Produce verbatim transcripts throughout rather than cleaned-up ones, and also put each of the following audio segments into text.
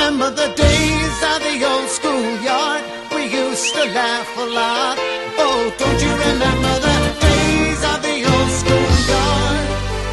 Remember the days of the old schoolyard? We used to laugh a lot. Oh, don't you remember the days of the old schoolyard?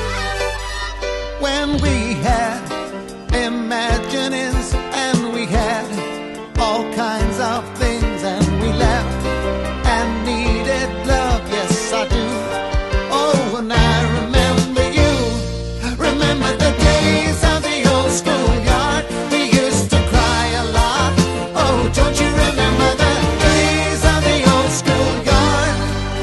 When we had imaginings and we had all kinds of things, and we laughed and needed love. Yes, I do. Oh, and I remember you. Remember the days of the old schoolyard? We used to cry a lot. Oh, don't you remember the days of the old schoolyard?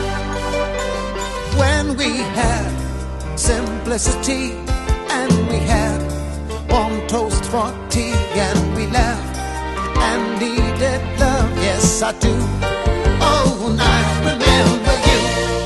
When we had simplicity and we had warm toast for tea, and we laughed and needed love. Yes, I do. Oh, and I remember you.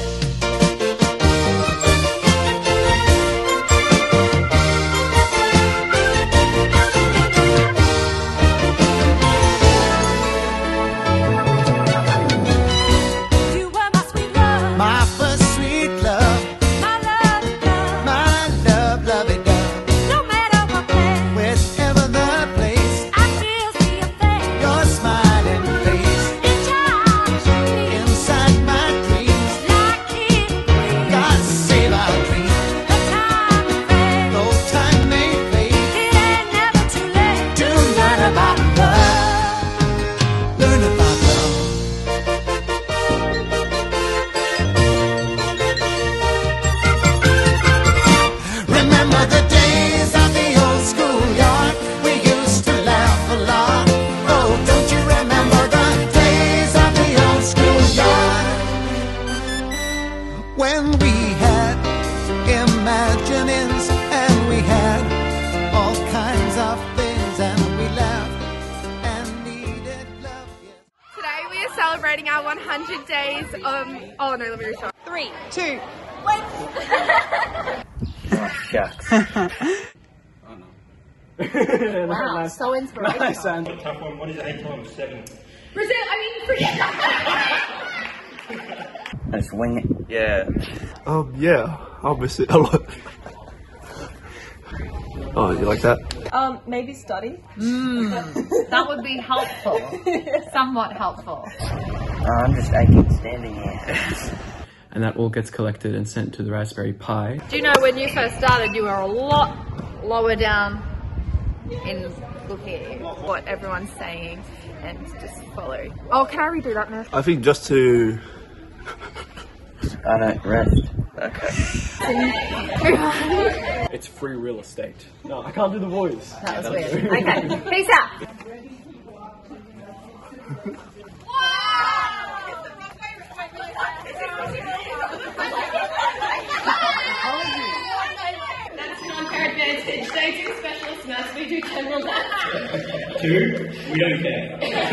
You were my sweet love, My first sweet love, my love, love. my love, lovey dove. No matter what place, Wherever the place, I still see your face. your smiling face It charms me inside my dreams. like it will. God save our dreams. The time will fade. No time may fade. It ain't never too late To learn about love. Learn about love. Remember the days of the old schoolyard? We used to laugh a lot. Oh, don't you remember the days of the old schoolyard? When we had imaginings and we had all kinds of things, and we laughed and needed love. Yes. Today we are celebrating our one hundred days. Um. Oh no, let me restart. Three, two. Shucks. Wow, so inspirational. Nice, and Tough one. What is eight times seven? Brazil. I mean, forget that. let's wing it. Yeah. Um, yeah, I'll miss it a lot. Oh, you like that? Um, maybe study. That would be helpful. Somewhat helpful. Oh, I'm just aching standing here. And that all gets collected and sent to the Raspberry Pi. Do you know when you first started, you were a lot lower down in looking at what everyone's saying and just follow. Oh, can I redo that now? I think just to... I don't rest. Okay. It's free real estate. No, I can't do the voice. That was weird. Okay, peace out. That's not our advantage. They do specialist maths, we do general maths. Two. We don't care.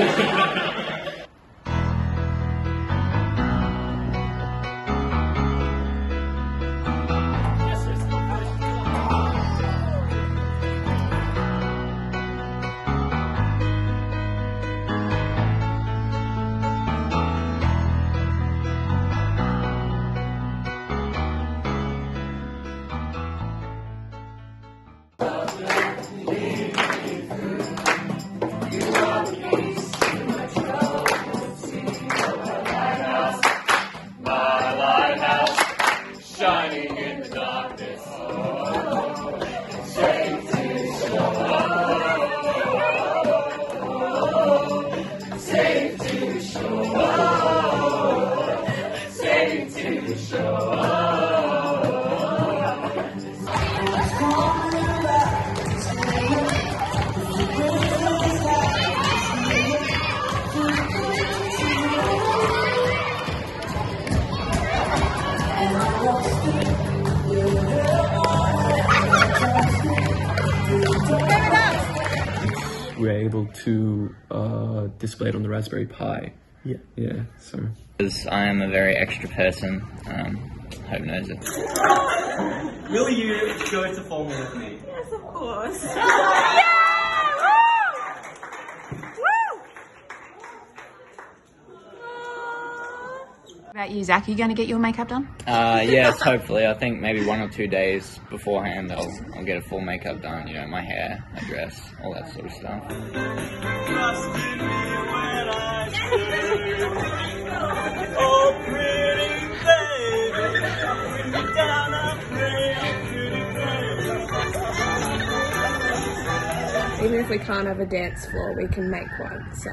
We're able to uh, display it on the Raspberry Pi. Yeah. Yeah, so. Because I am a very extra person. Um, Hope knows it. Will you go to Formula with me? Yes, of course. About you, Zach, are you going to get your makeup done? Uh, yes, hopefully. I think maybe one or two days beforehand I'll, I'll get a full makeup done, you know, my hair, my dress, all that sort of stuff. Oh, pretty baby, bring me down a pretty baby. Even if we can't have a dance floor, we can make one, so.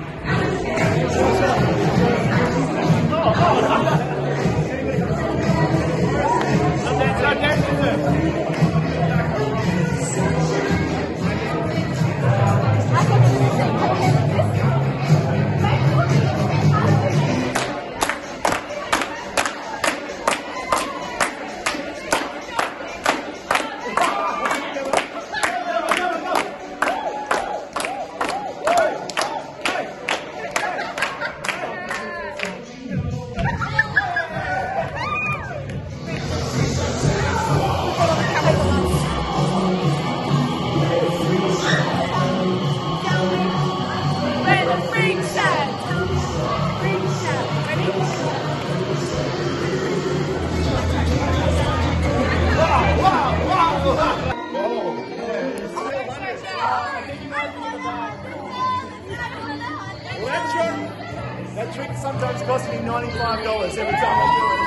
That trick sometimes costs me ninety-five dollars every time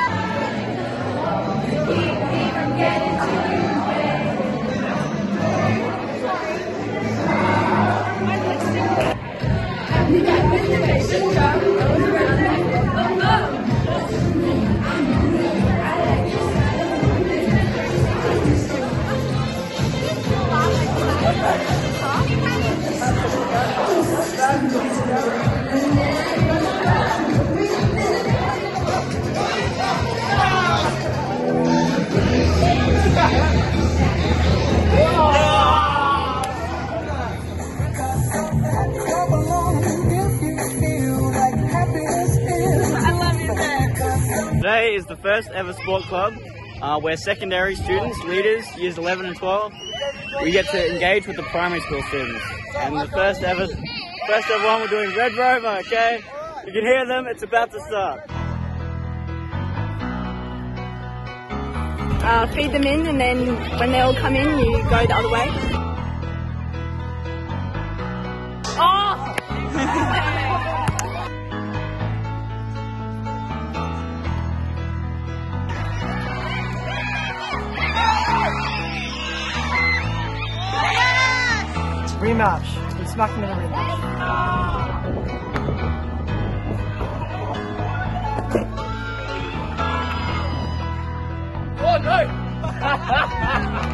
I do Today is the first ever sport club. Uh, we're secondary students, leaders, years eleven and twelve. We get to engage with the primary school students. And the first ever, first ever one we're doing Red Rover, okay? You can hear them, it's about to start. Uh, feed them in, and then when they all come in, you go the other way. Oh! Rematch. We smacked them in a rematch. Oh no!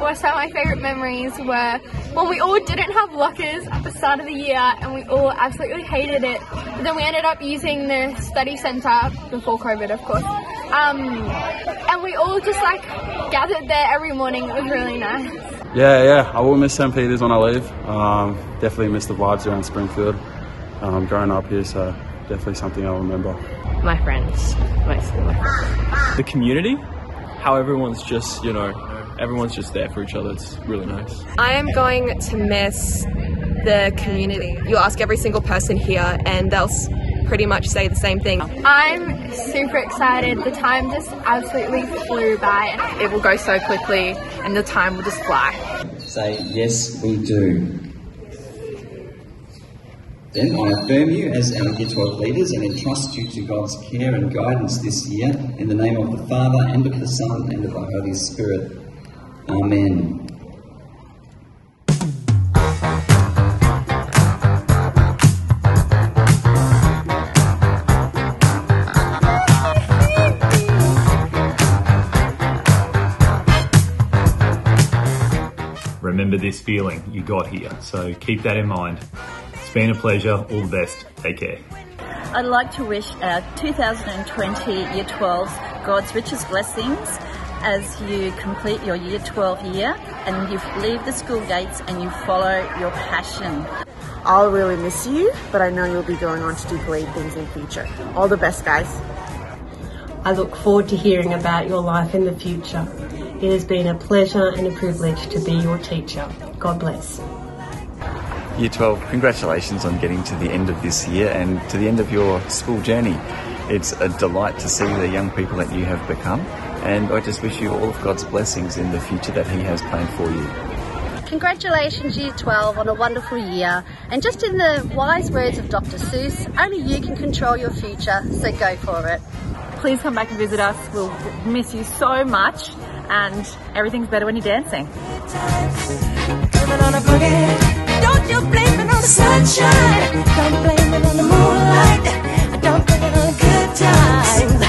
were some of my favourite memories were when we all didn't have lockers at the start of the year and we all absolutely hated it. But then we ended up using the study centre, before COVID of course, um, and we all just like gathered there every morning. It was really nice. Yeah, yeah, I will miss St Peters when I leave. Um, definitely miss the vibes around Springfield. Um, growing up here, so definitely something I'll remember. My friends, mostly my friends. The community, how everyone's just, you know, everyone's just there for each other. It's really nice. I am going to miss the community. You ask every single person here and they'll pretty much say the same thing. I'm super excited. The time just absolutely flew by. It will go so quickly and the time will just fly. Say, yes, we do. Then I affirm you as our Year twelve leaders and entrust you to God's care and guidance this year in the name of the Father and of the Son and of the Holy Spirit. Amen. Remember this feeling, you got here, so keep that in mind. It's been a pleasure, all the best, take care. I'd like to wish our two thousand twenty Year twelves God's richest blessings as you complete your Year twelve year and you leave the school gates and you follow your passion. I'll really miss you, but I know you'll be going on to do great things in the future. All the best, guys. I look forward to hearing about your life in the future. It has been a pleasure and a privilege to be your teacher. God bless. Year twelve, congratulations on getting to the end of this year and to the end of your school journey. It's a delight to see the young people that you have become, and I just wish you all of God's blessings in the future that He has planned for you. Congratulations Year twelve on a wonderful year, and just in the wise words of Doctor Seuss, only you can control your future, so go for it. Please come back and visit us, we'll miss you so much, and everything's better when you're dancing. Don't you blame it on the sunshine, don't blame it on the moonlight, don't blame it on the good times.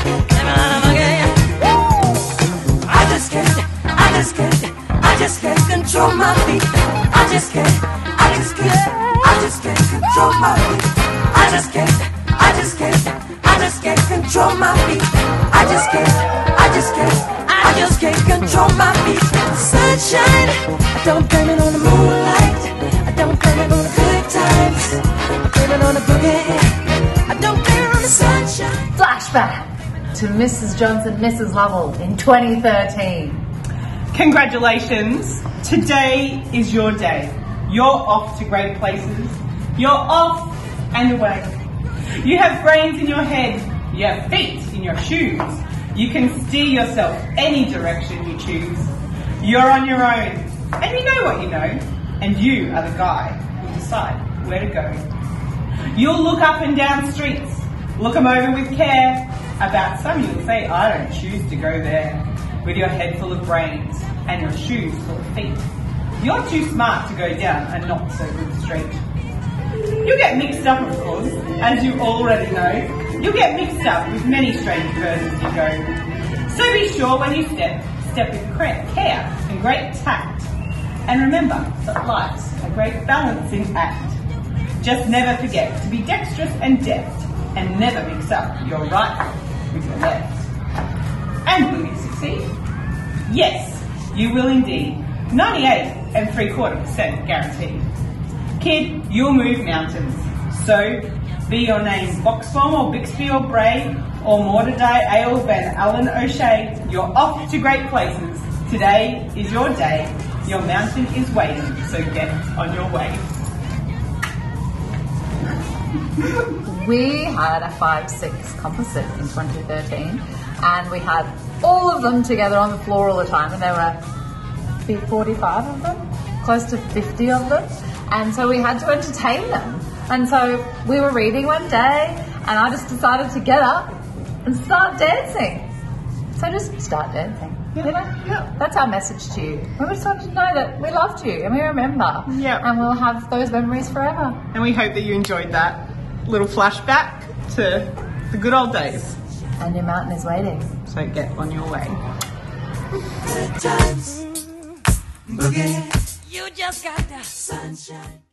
I just can't, I just can't, I just can't control my feet. I just can't, I just can't, I just can't control my feet. I just can't, I just can't, I just can't control my feet. I just can't, I just can't, I just can't control my feet. Sunshine, I don't blame it on the moonlight, I don't blame it on the good times, I blame it on the boogie, I don't blame it on the sunshine. Flashback to Missus Johnson, Missus Lovell in twenty thirteen. Congratulations, today is your day. You're off to great places, you're off and away. You have brains in your head, you have feet in your shoes. You can steer yourself any direction you choose. You're on your own, and you know what you know, and you are the guy who'll decide where to go. You'll look up and down streets, look them over with care. About some you'll say, I don't choose to go there, with your head full of brains and your shoes full of feet. You're too smart to go down a not so good street. You'll get mixed up, of course, as you already know. You'll get mixed up with many strange birds as you go. So be sure when you step, step with care and great tact. And remember that life's a great balancing act. Just never forget to be dexterous and deft, and never mix up your right with your left. And will you succeed? Yes, you will indeed. ninety-eight and three quarter percent guaranteed. Kid, you'll move mountains. So, be your name Boxbaum or Bixby or Bray or Morterdie, Ale, Van Allen, O'Shea, you're off to great places. Today is your day. Your mountain is waiting, so get on your way. We had a five six composite in twenty thirteen, and we had all of them together on the floor all the time, and there were forty-five of them, close to fifty of them, and so we had to entertain them. And so we were reading one day, and I just decided to get up and start dancing. So just start dancing. Yeah, you know? Yeah. That's our message to you. We just want you to know that we loved you and we remember. Yeah. And we'll have those memories forever. And we hope that you enjoyed that little flashback to the good old days. And your mountain is waiting. So get on your way. Good times, boogie. You just got the sunshine.